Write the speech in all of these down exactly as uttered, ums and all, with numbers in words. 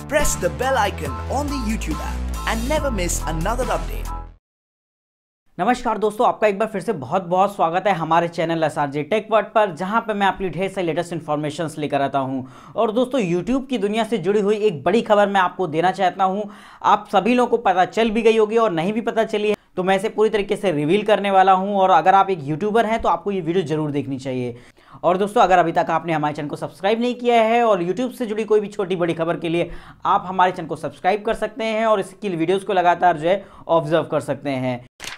Press the bell icon on the YouTube app and never miss another update. नमस्कार दोस्तों, आपका एक बार फिर से बहुत बहुत स्वागत है हमारे channel S R J tech world पर, जहां पर मैं आपके लिए ढेर सारी लेटेस्ट इन्फॉर्मेशंस लेकर आता हूं। और दोस्तों, यूट्यूब की दुनिया से जुड़ी हुई एक बड़ी खबर मैं आपको देना चाहता हूं। आप सभी लोगों को पता चल भी गई होगी और नहीं भी पता चली है तो मैं इसे पूरी तरीके से रिवील करने वाला हूं। और अगर आप एक यूट्यूबर हैं तो आपको ये वीडियो जरूर देखनी चाहिए। और दोस्तों, अगर अभी तक आपने हमारे चैनल को सब्सक्राइब नहीं किया है और यूट्यूब से जुड़ी कोई भी छोटी बड़ी खबर के लिए आप हमारे चैनल को सब्सक्राइब कर सकते हैं और इसकी वीडियोज़ को लगातार जो है ऑब्जर्व कर सकते हैं।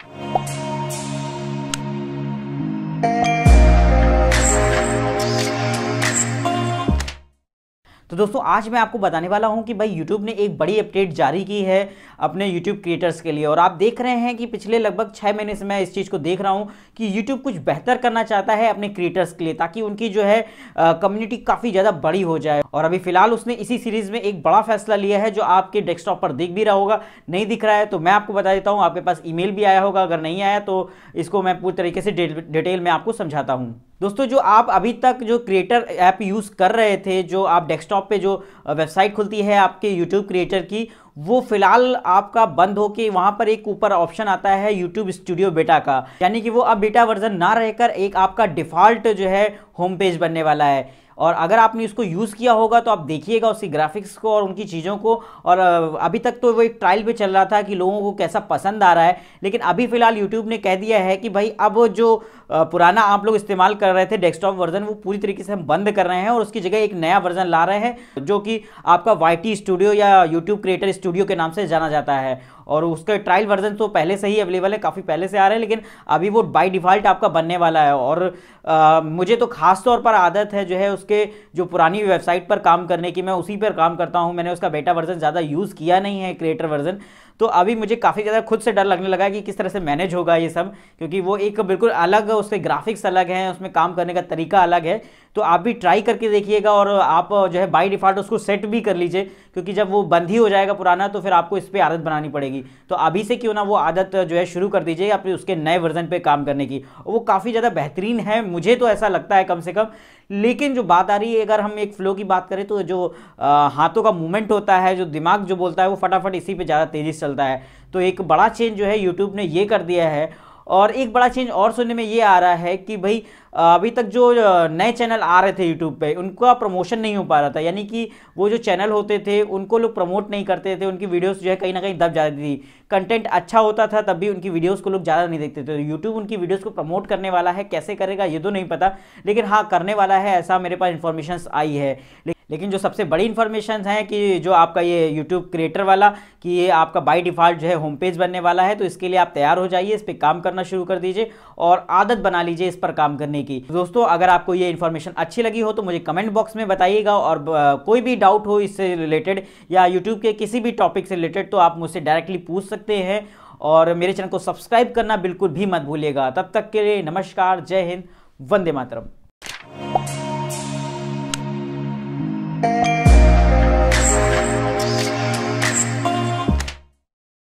तो दोस्तों, आज मैं आपको बताने वाला हूं कि भाई YouTube ने एक बड़ी अपडेट जारी की है अपने YouTube क्रिएटर्स के लिए। और आप देख रहे हैं कि पिछले लगभग छः महीने से मैं इस चीज़ को देख रहा हूं कि YouTube कुछ बेहतर करना चाहता है अपने क्रिएटर्स के लिए, ताकि उनकी जो है कम्युनिटी काफ़ी ज़्यादा बड़ी हो जाए। और अभी फिलहाल उसने इसी सीरीज़ में एक बड़ा फैसला लिया है जो आपके डेस्कटॉप पर दिख भी रहा होगा। नहीं दिख रहा है तो मैं आपको बता देता हूँ, आपके पास ईमेल भी आया होगा, अगर नहीं आया तो इसको मैं पूरी तरीके से डिटेल में आपको समझाता हूँ। दोस्तों, जो आप अभी तक जो क्रिएटर ऐप यूज़ कर रहे थे, जो आप डेस्कटॉप पे जो वेबसाइट खुलती है आपके यूट्यूब क्रिएटर की, वो फिलहाल आपका बंद होके वहां पर एक ऊपर ऑप्शन आता है यूट्यूब स्टूडियो बेटा का, यानी कि वो अब बेटा वर्जन ना रहकर एक आपका डिफ़ॉल्ट जो है होम पेज बनने वाला है। और अगर आपने इसको यूज़ किया होगा तो आप देखिएगा उसकी ग्राफिक्स को और उनकी चीज़ों को। और अभी तक तो वो एक ट्रायल पे चल रहा था कि लोगों को कैसा पसंद आ रहा है, लेकिन अभी फ़िलहाल यूट्यूब ने कह दिया है कि भाई अब जो पुराना आप लोग इस्तेमाल कर रहे थे डेस्कटॉप वर्जन, वो पूरी तरीके से हम बंद कर रहे हैं और उसकी जगह एक नया वर्जन ला रहे हैं जो कि आपका वाई टी स्टूडियो या यूट्यूब क्रिएटर स्टूडियो के नाम से जाना जाता है। और उसका ट्रायल वर्जन तो पहले से ही अवेलेबल है, काफ़ी पहले से आ रहे हैं, लेकिन अभी वो बाय डिफ़ॉल्ट आपका बनने वाला है। और आ, मुझे तो खास तौर पर आदत है जो है उसके जो पुरानी वेबसाइट पर काम करने की, मैं उसी पर काम करता हूं। मैंने उसका बेटा वर्जन ज़्यादा यूज़ किया नहीं है, क्रिएटर वर्जन। तो अभी मुझे काफ़ी ज़्यादा खुद से डर लगने लगा कि किस तरह से मैनेज होगा ये सब, क्योंकि वो एक बिल्कुल अलग, उसके ग्राफिक्स अलग हैं, उसमें काम करने का तरीका अलग है। तो आप भी ट्राई करके देखिएगा और आप जो है बाय डिफ़ॉल्ट उसको सेट भी कर लीजिए, क्योंकि जब वो बंद ही हो जाएगा पुराना तो फिर आपको इस पर आदत बनानी पड़ेगी। तो अभी से क्यों ना वो आदत जो है शुरू कर दीजिए अपने उसके नए वर्जन पे काम करने की। वो काफ़ी ज़्यादा बेहतरीन है, मुझे तो ऐसा लगता है कम से कम। लेकिन जो बात आ रही है, अगर हम एक फ्लो की बात करें तो जो आ, हाथों का मूवमेंट होता है, जो दिमाग जो बोलता है, वो फटाफट इसी पे ज़्यादा तेज़ी से चलता है। तो एक बड़ा चेंज जो है यूट्यूब ने ये कर दिया है। और एक बड़ा चेंज और सुनने में ये आ रहा है कि भाई अभी तक जो नए चैनल आ रहे थे यूट्यूब पे, उनका प्रमोशन नहीं हो पा रहा था, यानी कि वो जो चैनल होते थे उनको लोग प्रमोट नहीं करते थे, उनकी वीडियोस जो है कहीं ना कहीं दब जाती थी। कंटेंट अच्छा होता था तब भी उनकी वीडियोस को लोग ज़्यादा नहीं देखते थे। तो यूट्यूब उनकी वीडियोस को प्रमोट करने वाला है, कैसे करेगा ये तो नहीं पता, लेकिन हाँ करने वाला है, ऐसा मेरे पास इन्फॉर्मेशन आई है। लेकिन जो सबसे बड़ी इन्फॉर्मेशन है कि जो आपका ये यूट्यूब क्रिएटर वाला, कि ये आपका बाय डिफ़ॉल्ट जो है होम पेज बनने वाला है। तो इसके लिए आप तैयार हो जाइए, इस पर काम करना शुरू कर दीजिए और आदत बना लीजिए इस पर काम करने की। दोस्तों, अगर आपको ये इन्फॉर्मेशन अच्छी लगी हो तो मुझे कमेंट बॉक्स में बताइएगा। और कोई भी डाउट हो इससे रिलेटेड या यूट्यूब के किसी भी टॉपिक से रिलेटेड तो आप मुझसे डायरेक्टली पूछ सकते हैं। और मेरे चैनल को सब्सक्राइब करना बिल्कुल भी मत भूलिएगा। तब तक के लिए नमस्कार, जय हिंद, वंदे मातरम।